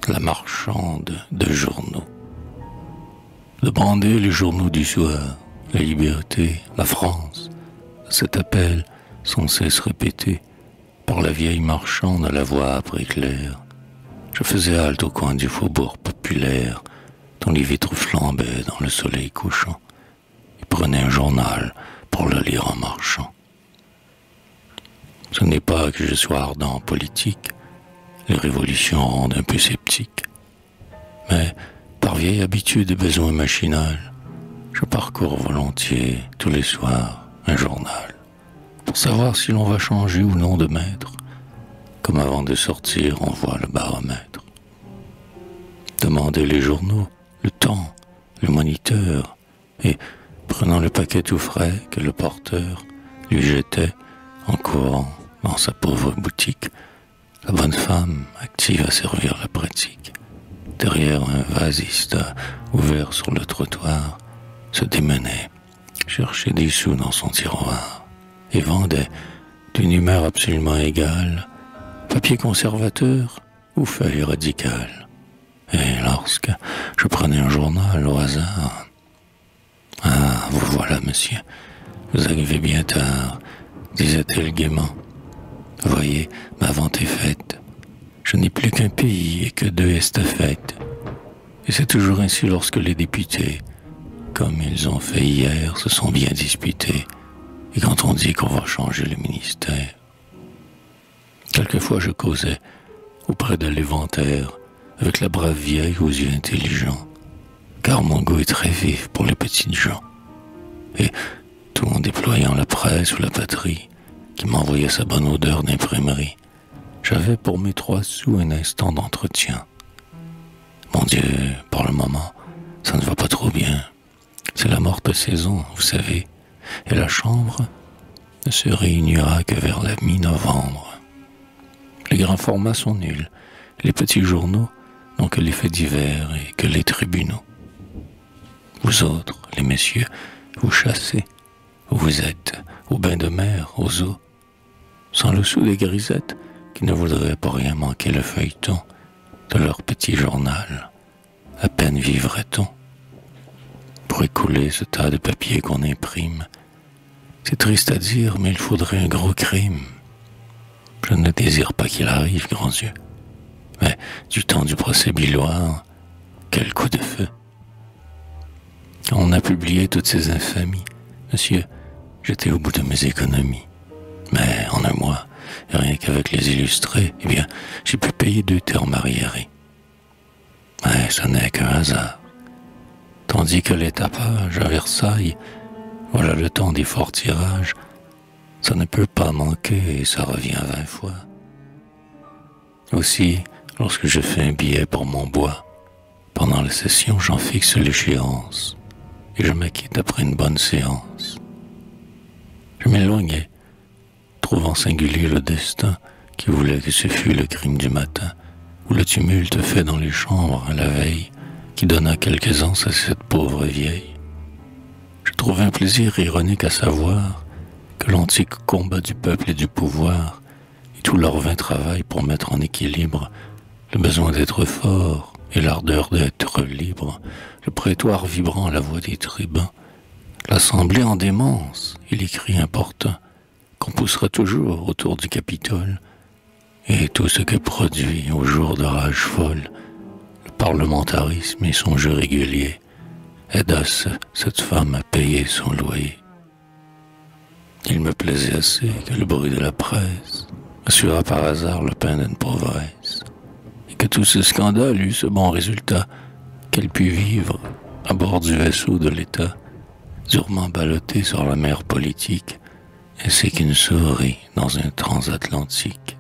la marchande de journaux. De brander les journaux du soir, la liberté, la France, cet appel sans cesse répété par la vieille marchande à la voix âpre et claire. Je faisais halte au coin du faubourg populaire, dont les vitres flambaient dans le soleil couchant, et prenais un journal pour le lire en marchant. Ce n'est pas que je sois ardent en politique, les révolutions rendent un peu sceptique, mais par vieille habitude et besoin machinal, je parcours volontiers tous les soirs un journal, pour savoir si l'on va changer ou non de maître, comme avant de sortir on voit le baromètre. Demander les journaux, le temps, le moniteur, et prenant le paquet tout frais que le porteur lui jetait en courant dans sa pauvre boutique, la bonne femme active à servir la pratique. Derrière un vasiste ouvert sur le trottoir, se démenait, cherchait des sous dans son tiroir, et vendait, d'une humeur absolument égale, papier conservateur ou feuille radicale. Et lorsque je prenais un journal au hasard, « Ah, vous voilà, monsieur, vous arrivez bien tard, » disait-elle gaiement. « Voyez, ma vente est faite. Je n'ai plus qu'un pays et que 2 estafettes. Et c'est toujours ainsi lorsque les députés, comme ils ont fait hier, se sont bien disputés, et quand on dit qu'on va changer le ministère. » Quelquefois je causais auprès de l'éventaire avec la brave vieille aux yeux intelligents, car mon goût est très vif pour les petites gens. Et tout en déployant la presse ou la patrie, qui m'envoyait sa bonne odeur d'imprimerie, j'avais pour mes 3 sous un instant d'entretien. Mon Dieu, pour le moment, ça ne va pas trop bien. C'est la morte saison, vous savez, et la chambre ne se réunira que vers la mi-novembre. Les grands formats sont nuls, les petits journaux n'ont que les faits divers et que les tribunaux. Vous autres, les messieurs, vous chassez, vous êtes au bain de mer, aux eaux, sans le sou des grisettes qui ne voudraient pour rien manquer le feuilleton de leur petit journal. À peine vivrait-on. Pour écouler ce tas de papier qu'on imprime, c'est triste à dire, mais il faudrait un gros crime. Je ne désire pas qu'il arrive, grands yeux, mais du temps du procès Billoire, quel coup de feu! On a publié toutes ces infamies. Monsieur, j'étais au bout de mes économies. Mais en un mois, et rien qu'avec les illustrés, eh bien, j'ai pu payer 2 termes arriérés. Mais ce n'est qu'un hasard. Tandis que les tapages à Versailles, voilà le temps des forts tirages, ça ne peut pas manquer et ça revient 20 fois. Aussi, lorsque je fais un billet pour mon bois, pendant la session, j'en fixe l'échéance et je m'acquitte après une bonne séance. Je m'éloignais, trouvant singulier le destin qui voulait que ce fût le crime du matin, ou le tumulte fait dans les chambres à la veille, qui donna quelques ans à cette pauvre vieille. Je trouvais un plaisir ironique à savoir que l'antique combat du peuple et du pouvoir, et tout leur vain travail pour mettre en équilibre le besoin d'être fort et l'ardeur d'être libre, le prétoire vibrant à la voix des tribuns, l'assemblée en démence et les cris importants qu'on poussera toujours autour du Capitole, et tout ce que produit au jour de rage folle le parlementarisme et son jeu régulier aidassent cette femme à payer son loyer. Il me plaisait assez que le bruit de la presse assura par hasard le pain d'une pauvresse, et que tout ce scandale eut ce bon résultat qu'elle put vivre à bord du vaisseau de l'État, durement ballotté sur la mer politique, ainsi qu'une souris dans un transatlantique.